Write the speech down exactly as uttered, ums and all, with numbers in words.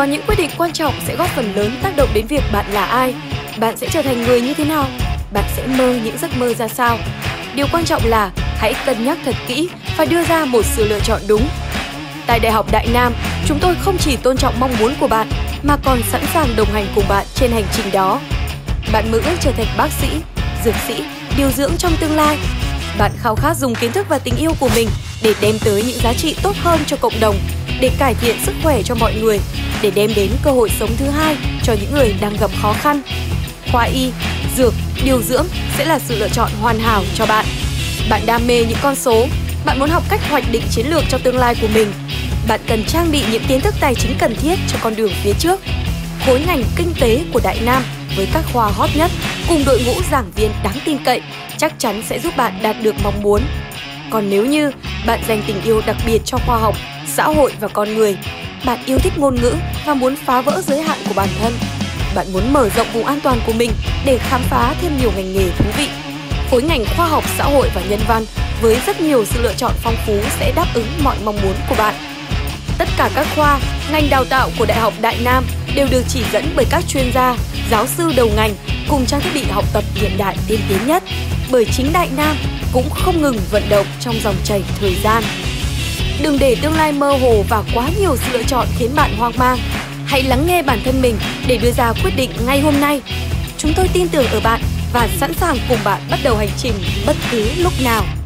Có những quyết định quan trọng sẽ góp phần lớn tác động đến việc bạn là ai, bạn sẽ trở thành người như thế nào, bạn sẽ mơ những giấc mơ ra sao. Điều quan trọng là hãy cân nhắc thật kỹ và đưa ra một sự lựa chọn đúng. Tại Đại học Đại Nam, chúng tôi không chỉ tôn trọng mong muốn của bạn mà còn sẵn sàng đồng hành cùng bạn trên hành trình đó. Bạn mơ ước trở thành bác sĩ, dược sĩ, điều dưỡng trong tương lai. Bạn khao khát dùng kiến thức và tình yêu của mình để đem tới những giá trị tốt hơn cho cộng đồng, để cải thiện sức khỏe cho mọi người, để đem đến cơ hội sống thứ hai cho những người đang gặp khó khăn. Khoa y, dược, điều dưỡng sẽ là sự lựa chọn hoàn hảo cho bạn. Bạn đam mê những con số, bạn muốn học cách hoạch định chiến lược cho tương lai của mình. Bạn cần trang bị những kiến thức tài chính cần thiết cho con đường phía trước. Khối ngành kinh tế của Đại Nam với các khoa hot nhất cùng đội ngũ giảng viên đáng tin cậy chắc chắn sẽ giúp bạn đạt được mong muốn. Còn nếu như bạn dành tình yêu đặc biệt cho khoa học, xã hội và con người, bạn yêu thích ngôn ngữ và muốn phá vỡ giới hạn của bản thân, bạn muốn mở rộng vùng an toàn của mình để khám phá thêm nhiều ngành nghề thú vị, khối ngành khoa học, xã hội và nhân văn với rất nhiều sự lựa chọn phong phú sẽ đáp ứng mọi mong muốn của bạn. Tất cả các khoa, ngành đào tạo của Đại học Đại Nam đều được chỉ dẫn bởi các chuyên gia, giáo sư đầu ngành cùng trang thiết bị học tập hiện đại tiên tiến nhất, bởi chính Đại Nam cũng không ngừng vận động trong dòng chảy thời gian. Đừng để tương lai mơ hồ và quá nhiều sự lựa chọn khiến bạn hoang mang. Hãy lắng nghe bản thân mình để đưa ra quyết định ngay hôm nay. Chúng tôi tin tưởng ở bạn và sẵn sàng cùng bạn bắt đầu hành trình bất cứ lúc nào.